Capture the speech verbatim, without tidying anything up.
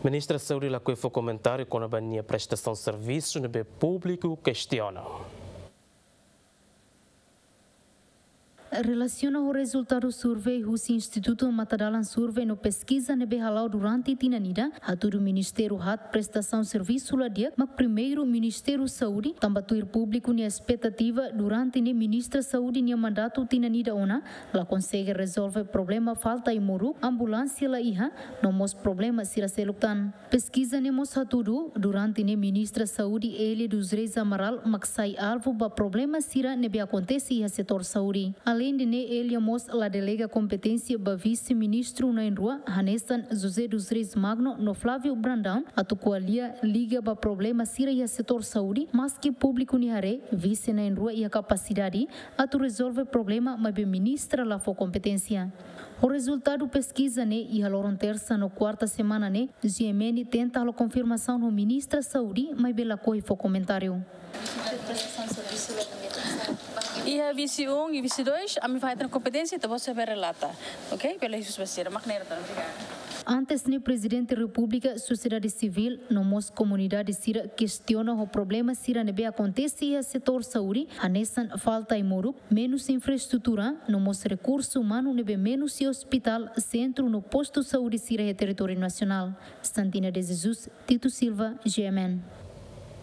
Ministra Saúde lá foi comentário com a bania prestação de serviços no bem público questiona. Relaciona o resultado do survey do Instituto Matadalan Survey no pesquisa nebe halau durante tinanida a todo o Ministério hat prestação de serviço lá dia, mas primeiro Ministério Saúde tambatuir público ni expectativa durante ni Ministra Saúde ni mandato tinanida ona lá consegue resolver problema falta e moru ambulância lá iha no mos problema sira selutan pesquisa ni mos hatudu durante ni Ministra Saúde ele dos Reis Amaral maksai alvo ba problema sira nebe acontece iha setor saúde. Além de ne ele mos la delega competência ba vice-ministro na rua Hanessan José dos Reis Magno no Flávio Brandão atualia liga ba problema sira ia setor saúde mas que público ni hare vice na rua ia capacidade atu resolve problema mas be ministra la fo competência. O resultado pesquisa ne ia loron terça no quarta semana ne G M N tenta a confirmação no ministra saúde mas be la coi fo comentário. E a vice um e vice dois, a minha vai ter competência, então você vai relatar, ok? Pela isso vai ser, maneira tá Antes ne presidente da República, sociedade civil, no mos comunidade sira questiona o problema sira nebe acontece e setor saúde, a nessan falta e moru, menos infraestrutura, no mos recurso humano nebe menos e hospital, centro no posto saúde sira e território nacional. Santina de Jesus, Tito Silva, G M N.